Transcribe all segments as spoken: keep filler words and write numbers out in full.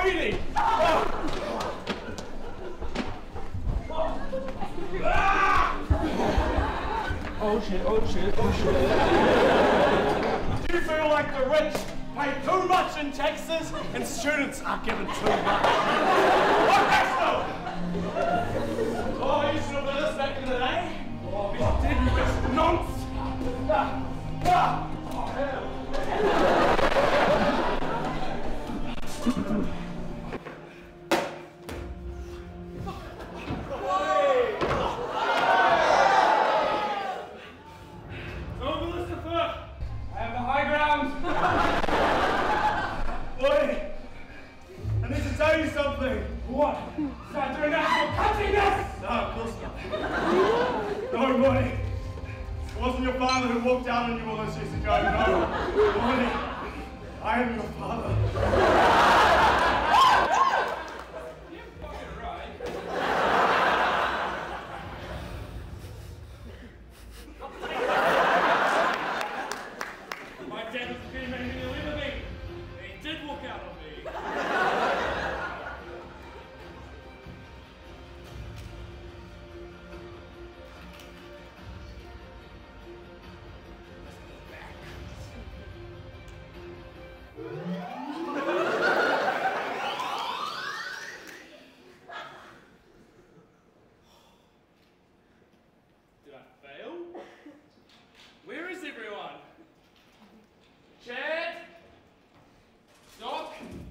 sweetie! Oh shit, oh shit, oh shit. Do you feel like the rich pay too much in taxes and students are given too much? What tax though? Oh, you should have done this back in the day. Oh, this didn't this nonsense. Ah, ah. Oh, hell. What? Start doing national cuttiness? No, of course not. No, Morty. It wasn't your father who walked out on you all those years ago. No, Morty. I am your father. You're fucking right. My dad was the pretty man who knew everything. And he did walk out on me. Did I fail? Where is everyone? Chad? Doc?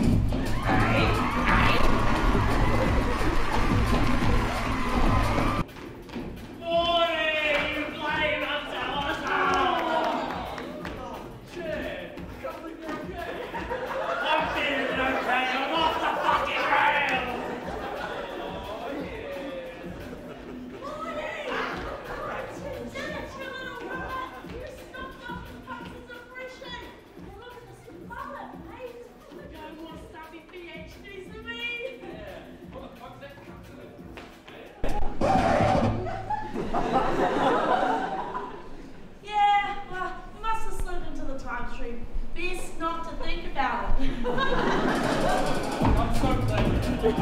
Morning! You playing up to us? Oh, Chad, I can't believe you're okay. I'm feeling okay. I'm off the fucking rails. Oh, yeah. Yeah, well, you must have slipped into the time stream. Best not to think about it. I'm so glad you're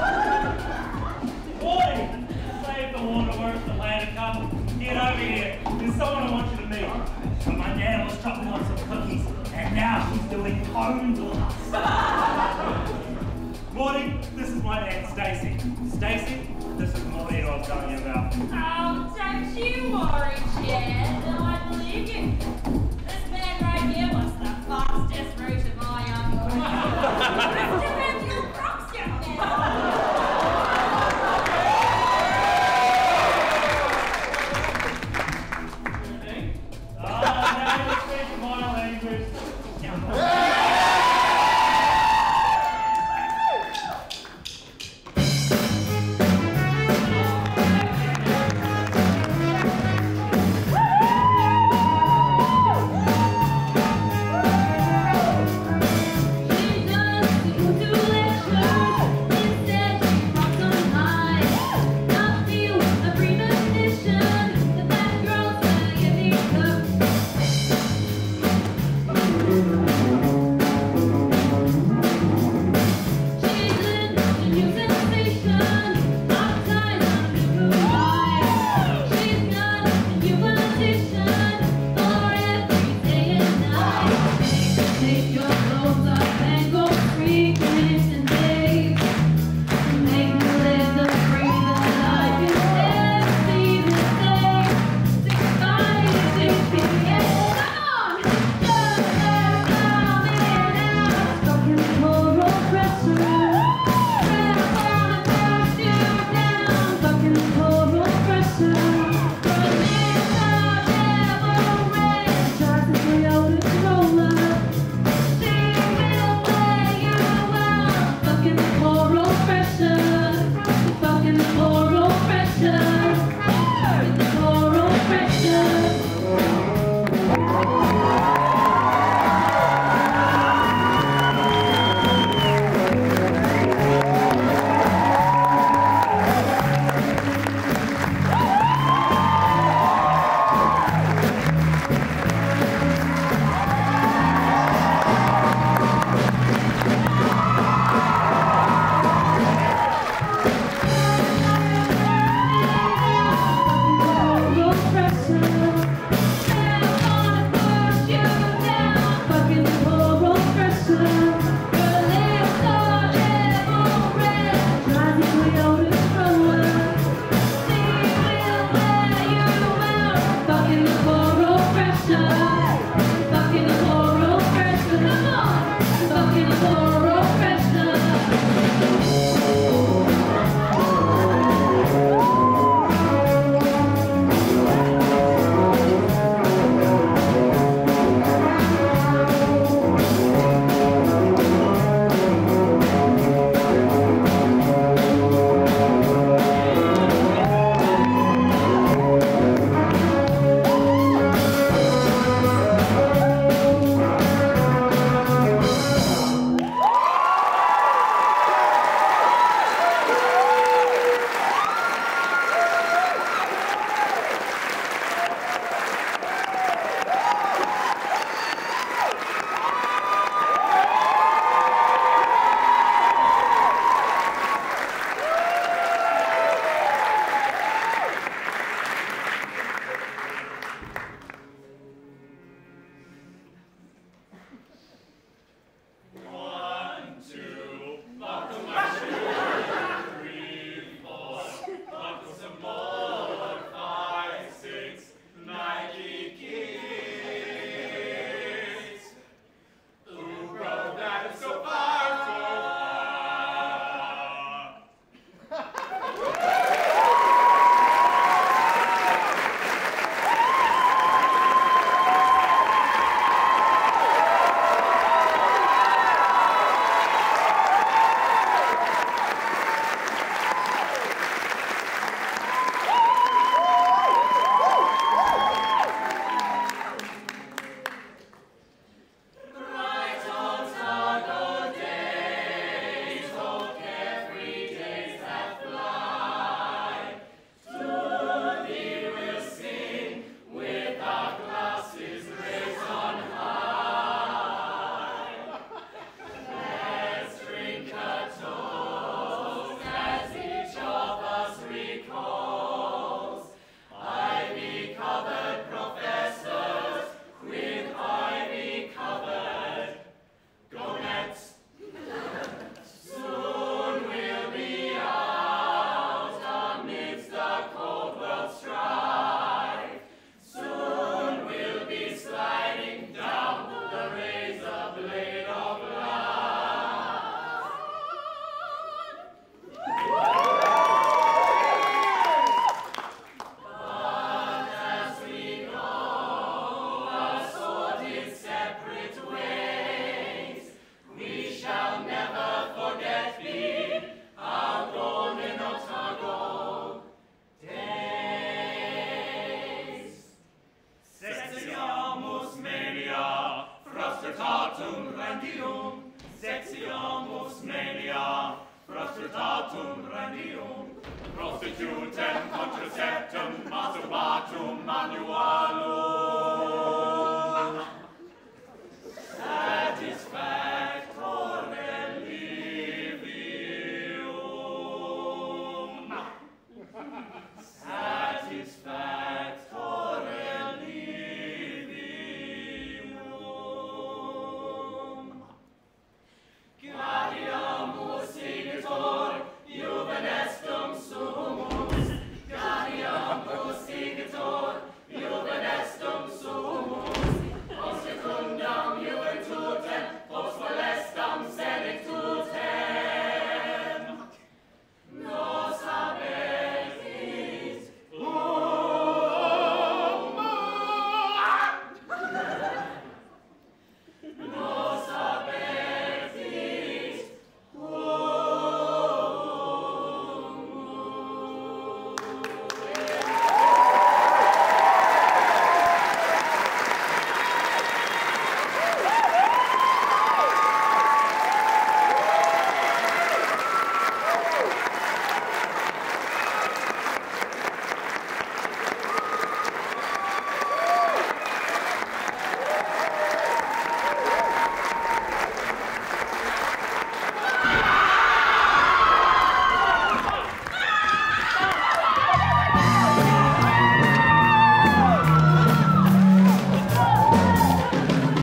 Boy! Save the waterworks, the land to come. Get over here. There's someone I want you to meet. And my dad was chopping up some cookies, and now she's doing cones with us. Morty, this is my aunt Stacy. Stacy, this is Morty who I was telling you about. Oh, don't you worry, Chad. I believe you.